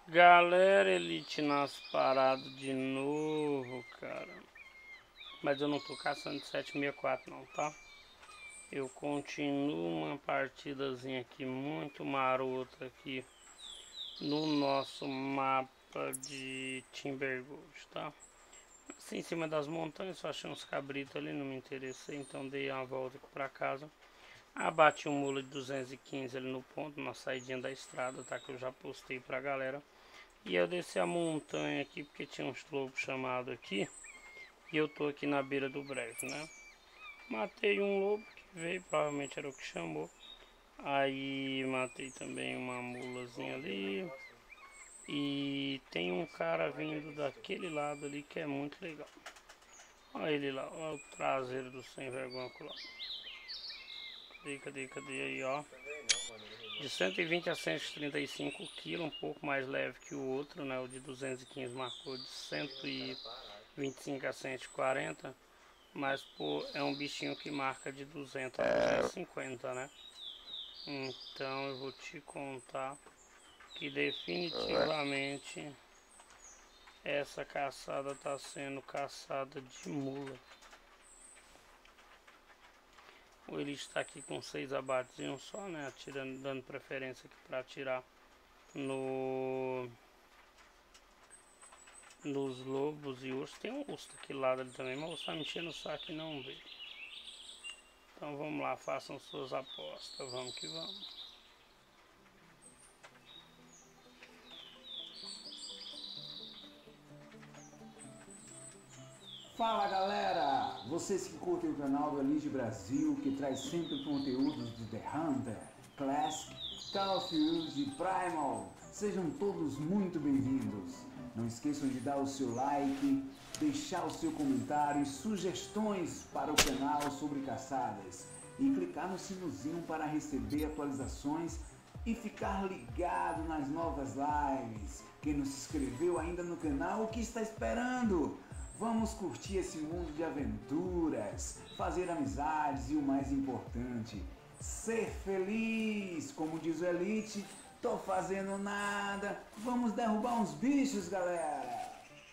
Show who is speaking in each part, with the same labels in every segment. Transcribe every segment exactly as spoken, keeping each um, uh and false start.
Speaker 1: Galera, Elite nas paradas de novo, cara. Mas eu não tô caçando de sete sessenta e quatro não, tá? Eu continuo uma partidazinha aqui muito marota aqui no nosso mapa de Timbergold, tá? Assim, em cima das montanhas, só achei uns cabritos ali, não me interessei, então dei uma volta aqui pra casa. Abati um mula de duzentos e quinze ali no ponto, na saidinha da estrada, tá? Que eu já postei pra galera. E eu desci a montanha aqui porque tinha uns lobos chamados aqui. E eu tô aqui na beira do brejo, né? Matei um lobo que veio, provavelmente era o que chamou. Aí matei também uma mulazinha ali. E tem um cara vindo daquele lado ali que é muito legal. Olha ele lá, olha o traseiro do sem vergonha lá. Cadê, cadê, cadê aí, ó. De cento e vinte a cento e trinta e cinco quilos, um pouco mais leve que o outro, né? O de duzentos e quinze marcou de cento e vinte e cinco a cento e quarenta, mas pô, é um bichinho que marca de duzentos a duzentos e cinquenta, né? Então eu vou te contar que definitivamente essa caçada tá sendo caçada de mula. O Elite está aqui com seis abates só, né? Atirando, dando preferência aqui para atirar no nos lobos e ursos. Tem um urso daquele lado ali também, mas o urso tá mexendo no saco e não vê. Então vamos lá, façam suas apostas, vamos que vamos.
Speaker 2: Fala galera! Vocês que curtem o canal do Elite Brasil, que traz sempre conteúdos de The Hunter, Classic, Call of Duty e Primal, sejam todos muito bem-vindos. Não esqueçam de dar o seu like, deixar o seu comentário e sugestões para o canal sobre caçadas e clicar no sinozinho para receber atualizações e ficar ligado nas novas lives. Quem não se inscreveu ainda no canal, o que está esperando? Vamos curtir esse mundo de aventuras, fazer amizades e o mais importante, ser feliz. Como diz o Elite, tô fazendo nada, vamos derrubar uns bichos, galera!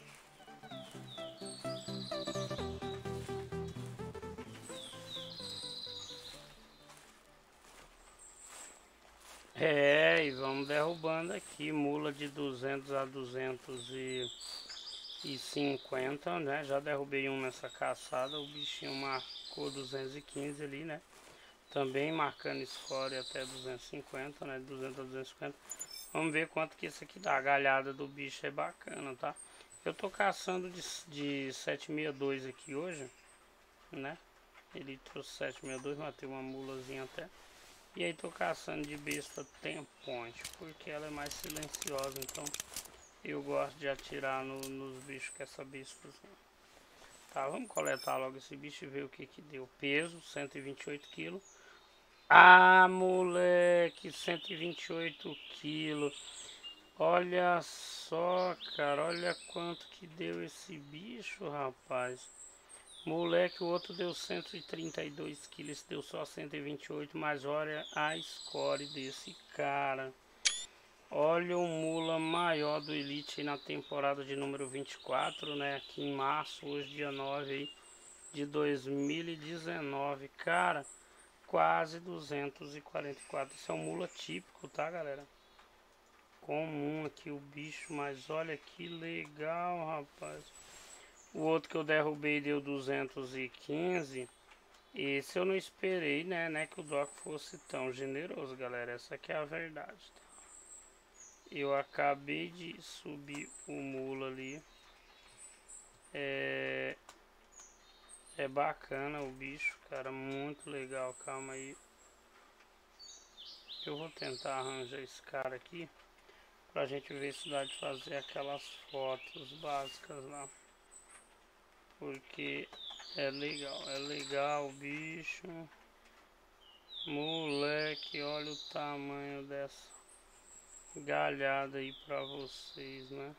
Speaker 1: É, e vamos derrubando aqui, mula de duzentos a duzentos e cinquenta, né? Já derrubei um nessa caçada, o bichinho marcou duzentos e quinze ali, né? Também marcando score até duzentos e cinquenta, né? duzentos a duzentos e cinquenta. Vamos ver quanto que isso aqui dá. A galhada do bicho é bacana, tá? Eu tô caçando de, de sete sessenta e dois aqui hoje, né? Ele trouxe sete sessenta e dois, matei uma mulazinha até. E aí tô caçando de besta Ten Point, porque ela é mais silenciosa, então eu gosto de atirar no, nos bichos com essa besta. Tá, vamos coletar logo esse bicho e ver o que que deu. Peso, cento e vinte e oito quilos. Ah, moleque, cento e vinte e oito quilos. Olha só, cara, olha quanto que deu esse bicho, rapaz. Moleque, o outro deu cento e trinta e dois quilos, esse deu só cento e vinte e oito, mas olha a score desse cara. Olha o mula maior do Elite aí na temporada de número vinte e quatro, né? Aqui em março, hoje dia nove aí, de dois mil e dezenove. Cara, quase duzentos e quarenta e quatro. Esse é um mula típico, tá, galera? Comum aqui o bicho, mas olha que legal, rapaz. O outro que eu derrubei deu duzentos e quinze. Esse eu não esperei, né, né, que o Doc fosse tão generoso, galera. Essa aqui é a verdade, tá? Eu acabei de subir o mula ali. É, é bacana o bicho, cara, muito legal. Calma aí. Eu vou tentar arranjar esse cara aqui pra gente ver se dá de fazer aquelas fotos básicas lá. Porque é legal, é legal o bicho. Moleque, olha o tamanho dessa galhada aí pra vocês, né?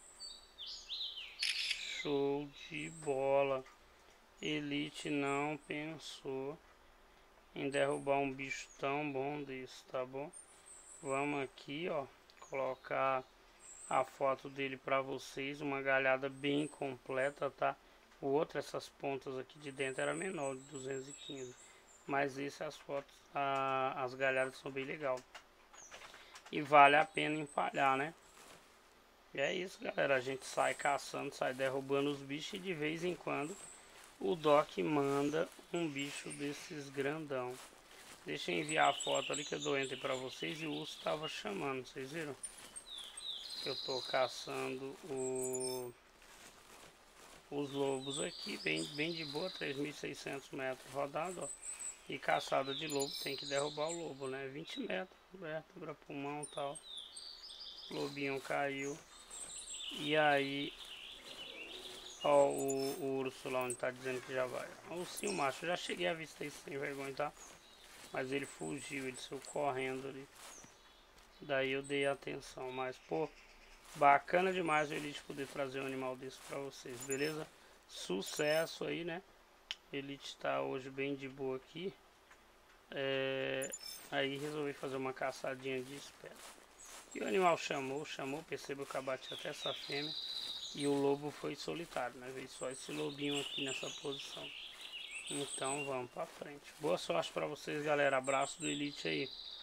Speaker 1: Show de bola. Elite não pensou em derrubar um bicho tão bom desse, tá bom? Vamos aqui, ó, colocar a foto dele para vocês, uma galhada bem completa, tá? O outro, essas pontas aqui de dentro era menor, de duzentos e quinze, mas esse, as fotos, a, as galhadas são bem legal e vale a pena empalhar, né? E é isso, galera, a gente sai caçando, sai derrubando os bichos e de vez em quando o Doc manda um bicho desses grandão. Deixa eu enviar a foto ali que eu dou enter pra vocês e o urso tava chamando, vocês viram? Eu tô caçando o, os lobos aqui, bem, bem de boa, três mil e seiscentos metros rodado, ó. E caçada de lobo, tem que derrubar o lobo, né? vinte metros, vértebra, pulmão e tal. O lobinho caiu. E aí, ó, o, o urso lá onde tá dizendo que já vai. O ursinho macho, eu já cheguei a vista isso sem vergonha, tá? Mas ele fugiu, ele saiu correndo ali. Daí eu dei atenção, mas pô, bacana demais o Elite poder trazer um animal desse pra vocês, beleza? Sucesso aí, né? Elite tá hoje bem de boa aqui. É... Aí resolvi fazer uma caçadinha de espera. E o animal chamou, chamou, percebeu que eu bati até essa fêmea. E o lobo foi solitário, né? Veio só esse lobinho aqui nessa posição. Então vamos pra frente. Boa sorte pra vocês, galera. Abraço do Elite aí.